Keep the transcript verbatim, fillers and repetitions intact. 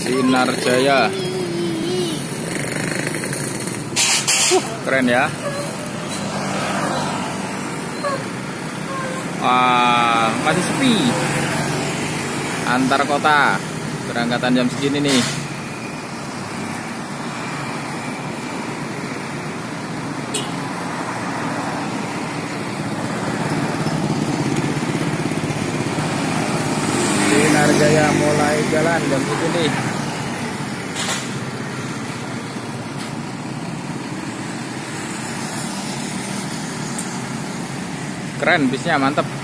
Sinar Jaya. Uh, keren ya. Wah, masih sepi. Antar kota. Berangkatan jam segini nih. Sinar Jaya mulai jalan jam segini. Keren, bisnya mantep.